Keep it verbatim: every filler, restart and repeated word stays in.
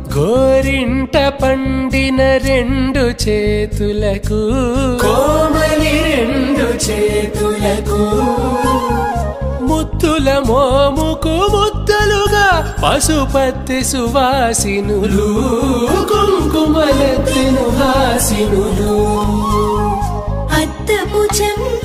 గోరింట పండిన రెండు చేతులకు కోమలి రెండు చేతులకు ముత్తుల మోముకు ముద్దలుగా పశుపతి సువాసినులు కుంకుమలెత్తిన హాసినులు అద్దపు చెంబు